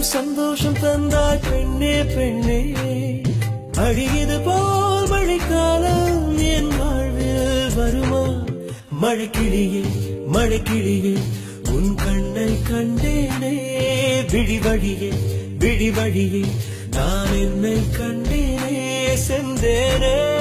சந்தோஷம் தந்தாய் பெண்ணே பெண்ணே அடியது போல் மழைக்காலம் என் வாழ்வில் வருமா மழைக்கிளியே மழைக்கிளியே உன் கண்ணை கண்டேனே விழிவழியே விழிவழியே நான் என்னை கண்டேனே செந்தேனே